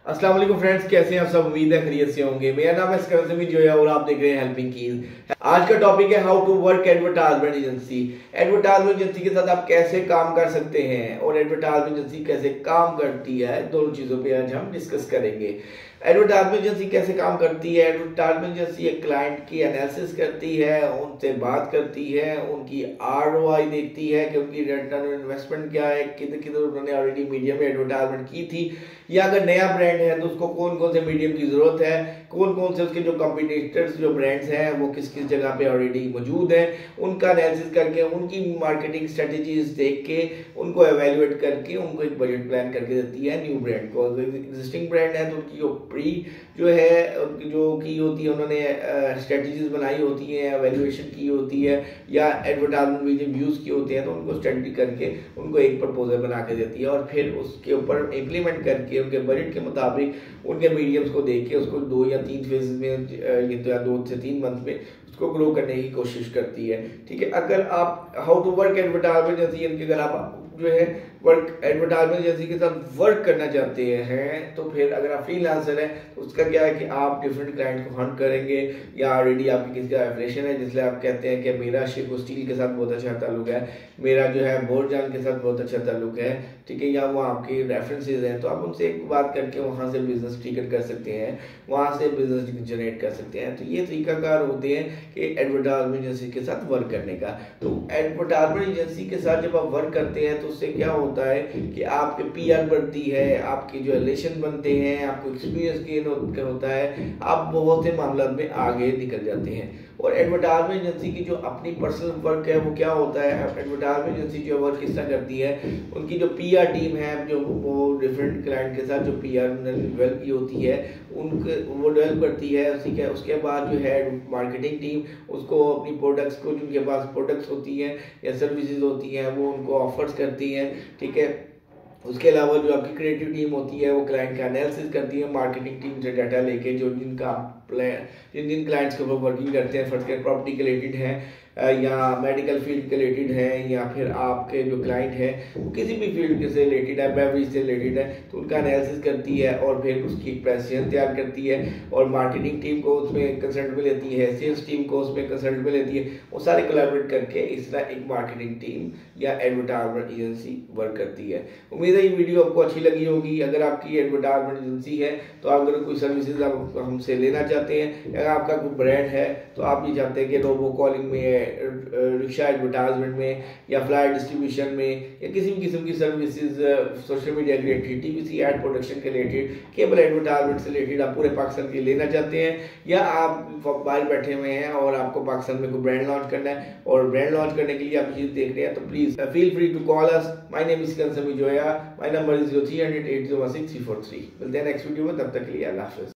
अस्सलाम वालेकुम फ्रेंड्स, कैसे हैं आप सब। उम्मीद है खैरियत से होंगे। मेरा नाम है सिकंदर जो है और आप देख रहे हैं हेल्पिंग कीज। आज का टॉपिक है how to work advertisement agency. Advertisement agency के साथ आप कैसे काम कर सकते हैं और एडवर्टाइजमेंट एजेंसी कैसे काम करती है, दोनों चीज़ों पे आज हम डिस्कस करेंगे। एडवर्टाइजमेंट एजेंसी कैसे काम करती है। एडवर्टाइजमेंट एजेंसी एक क्लाइंट की एनालिसिस करती है, उनसे बात करती है, उनकी आरओआई देखती है कि उनकी रिटर्न ऑन इन्वेस्टमेंट क्या है, किधर किधर उन्होंने ऑलरेडी मीडिया में एडवर्टाइजमेंट की थी, या अगर नया ब्रांड है तो उसको कौन कौन से मीडियम की जरूरत है, कौन कौन से उसके जो कॉम्पिटिटर्स जो ब्रांड्स हैं वो किस किस जगह पे ऑलरेडी मौजूद हैं, उनका एनालिसिस करके उनकी मार्केटिंग स्ट्रेटजीज देख के उनको एवेल्युएट करके उनको एक बजट प्लान करके देती है न्यू ब्रांड को। अगर एग्जिस्टिंग ब्रांड है तो उनकी जो प्री जो है जो की होती है, उन्होंने स्ट्रेटजीज बनाई होती हैं, एवेल्युएशन की होती है या एडवर्टाइजमेंट मीडियम यूज़ किए होते हैं, तो उनको स्टडी करके उनको एक प्रपोजल बना के देती है और फिर उसके ऊपर इम्प्लीमेंट करके उनके बजट के मुताबिक उनके मीडियम्स को देख के उसको 2 या 3 फेज में ये तो या 2 से 3 मंथ में उसको ग्रो करने की कोशिश करती है। ठीक है, अगर आप how to work advertisement agency अगर आप जो है वर्क एडवर्टाइजमेंट एजेंसी के साथ वर्क करना चाहते हैं तो फिर अगर आप फ्रीलांसर हैं तो उसका क्या है कि आप डिफरेंट क्लाइंट को हंट करेंगे या ऑलरेडी आपकी किसी का एफिलिएशन है, जिसलिए आप कहते हैं कि मेरा शिप स्टील के साथ बहुत अच्छा ताल्लुक है, मेरा जो है बोरजान के साथ बहुत अच्छा ताल्लुक है, ठीक है, या वो आपके रेफरेंसेज हैं, तो आप उनसे एक बात करके वहाँ से बिजनेस ट्रिगर कर सकते हैं, वहाँ से बिजनेस जनरेट कर सकते हैं। तो ये तरीकाकार होते हैं कि एडवर्टाइजमेंट एजेंसी के साथ वर्क करने का। तो एडवर्टाइजमेंट एजेंसी के साथ जब आप वर्क करते हैं तो उससे क्या होता है कि आपके पीआर बढ़ती है, आपके जो रिलेशन बनते हैं, आपको एक्सपीरियंस गेन होता है, आप बहुत से मामलों में आगे निकल जाते हैं। और एडवर्टाइजमेंट एजेंसी की जो अपनी पर्सनल वर्क है वो क्या होता है, एडवर्टाइजमेंट एजेंसी जो वर्क किस तरह करती है, उनकी जो पीआर टीम है जो वो डिफरेंट क्लाइंट के साथ जो पीआर डेवलप की होती है उनके वो डेवलप करती है। उसके बाद जो है मार्केटिंग टीम उसको अपनी प्रोडक्ट्स को, जिनके पास प्रोडक्ट्स होती हैं या सर्विसेज होती हैं, वो उनको ऑफर्स करती हैं। ठीक है, उसके अलावा जो आपकी क्रिएटिव टीम होती है वो क्लाइंट का एनालिसिस करती है, मार्केटिंग टीम से डाटा लेके जो जिनका जिन क्लाइंट्स के ऊपर वर्किंग करते हैं, फर्स्ट के प्रॉपर्टी के रिलेटेड है या मेडिकल फील्ड के रिलेटेड है या फिर आपके जो क्लाइंट है वो किसी भी फील्ड से रिलेटेड है, बेवरेज से रिलेटेड है, तो उनका एनालिसिस करती है और फिर उसकी एक प्रेजेंटेशन तैयार करती है और मार्केटिंग टीम को उसमें कंसल्ट में लेती है, सेल्स टीम को उसमें कंसल्ट में लेती है, वो सारे कोलैबोरेट करके इस तरह एक मार्केटिंग टीम या एडवर्टाइजमेंट एजेंसी वर्क करती है। उम्मीद है ये वीडियो आपको अच्छी लगी होगी। अगर आपकी एडवर्टाइजमेंट एजेंसी है तो अगर कोई सर्विसेज आप हमसे लेना चाहते हैं, अगर आपका कोई ब्रांड है तो आप ये चाहते हैं कि रोबो कॉलिंग में, रिक्शा एडवर्टाइजमेंट में या फ्लायर डिस्ट्रीब्यूशन में या किसी भी किस्म की सर्विसेज सोशल मीडिया के रिलेटेड, टीवीसी एड प्रोडक्शन के रिलेटेड, केबल एडवर्टाइजमेंट से रिलेटेड आप पूरे पाकिस्तान के लेना चाहते हैं या आप बाहर बैठे हुए हैं और आपको पाकिस्तान में कोई ब्रांड लॉन्च करना है और ब्रांड लॉन्च करने के लिए आप चीज़ देख रहे हैं, तो please feel free to call us. My name is कंसमी जोया, माय नंबर इज 0300 8016 343। मिलते हैं नेक्स्ट वीडियो में, तब तक के लिए अल्लाह हाफिज़।